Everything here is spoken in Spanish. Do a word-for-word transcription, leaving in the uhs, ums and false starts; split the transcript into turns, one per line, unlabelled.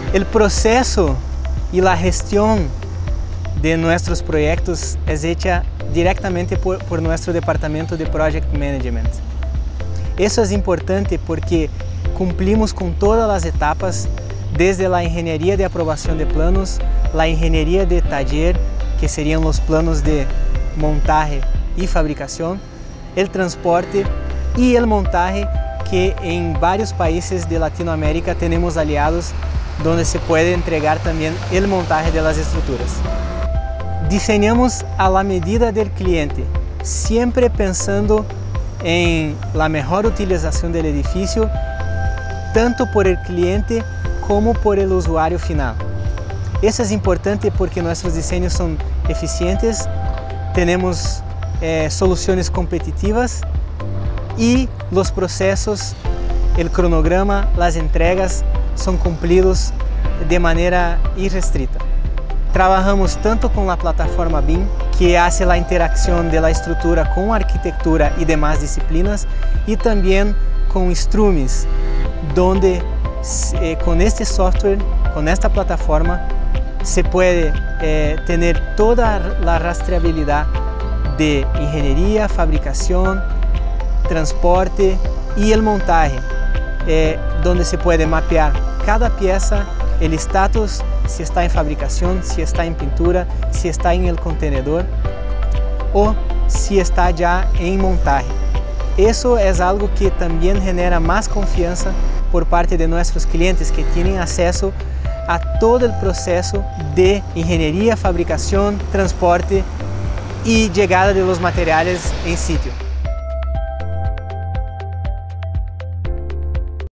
El proceso y la gestión de nuestros proyectos es hecha directamente por, por nuestro departamento de Project Management. Eso es importante porque cumplimos con todas las etapas, desde la ingeniería de aprobación de planos, la ingeniería de taller, que serían los planos de montaje y fabricación, el transporte y el montaje, que en varios países de Latinoamérica tenemos aliados donde se puede entregar también el montaje de las estructuras. Diseñamos a la medida del cliente, siempre pensando en la mejor utilización del edificio, tanto por el cliente como por el usuario final. Eso es importante porque nuestros diseños son eficientes, tenemos eh, soluciones competitivas y los procesos, el cronograma, las entregas son cumplidos de manera irrestrita. Trabajamos tanto con la plataforma B I M, que hace la interacción de la estructura con arquitectura y demás disciplinas, y también con Strumis, donde eh, con este software, con esta plataforma, se puede eh, tener toda la rastreabilidad de ingeniería, fabricación, transporte y el montaje, eh, donde se puede mapear cada pieza, el estatus, si está en fabricación, si está en pintura, si está en el contenedor o si está ya en montaje. Eso es algo que también genera más confianza por parte de nuestros clientes, que tienen acceso a todo el proceso de ingeniería, fabricación, transporte y llegada de los materiales en sitio.